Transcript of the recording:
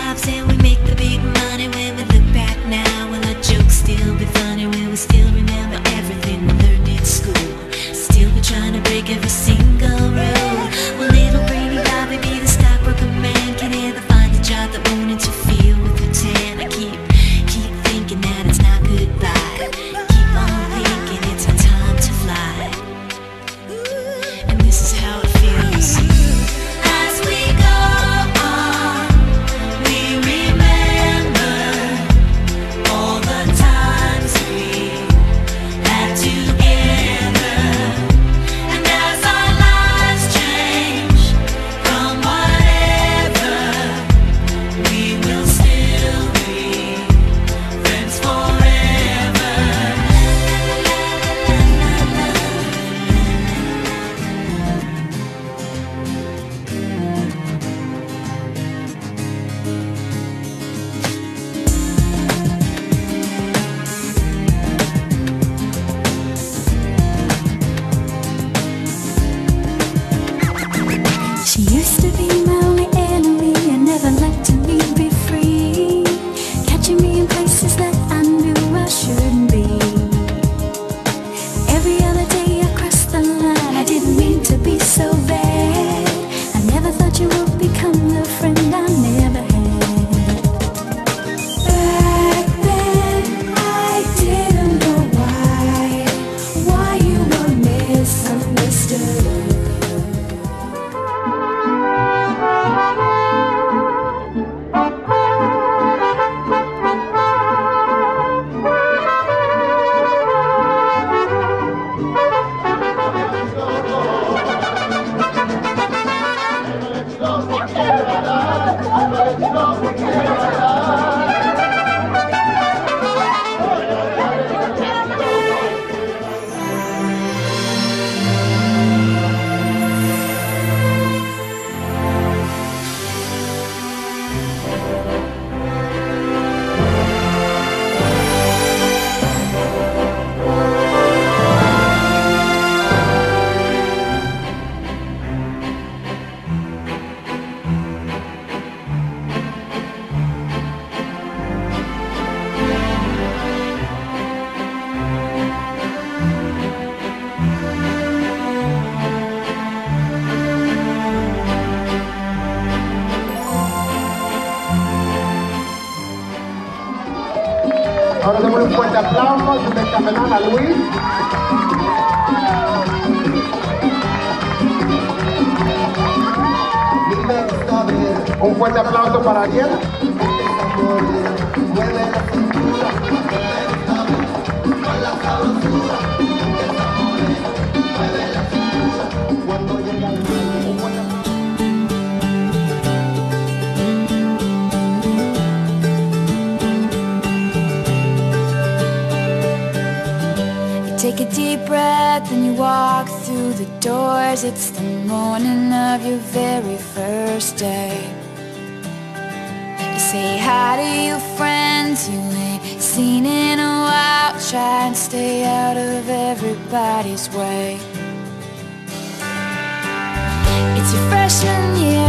jobs and we make the big money. When we look back now, will our jokes still be funny? Will we still remember everything we learned in school? Still be trying to break every single rule? Will little brainy Bobby be the stockbroker man? Can he ever find a job that won't interfere with the tan? I keep thinking that it's not goodbye. Keep on thinking it's our time to fly. And this is how it feels. As we go on, we remember all the times we had together. And as our lives change from whatever, we will still be friends forever. She used to be my only enemy and never let me be free, catching me in places that I knew I shouldn't be. Every other day I crossed the line. I didn't mean to be so bad. I never thought you would become the friend I never had. Back then I didn't know why you were misunderstood. Ahora demos un fuerte aplauso al supercapitán a Luis. Un fuerte aplauso para Ariel. Take a deep breath and you walk through the doors. It's the morning of your very first day. You say hi to your friends you ain't seen in a while. Try and stay out of everybody's way. It's your freshman year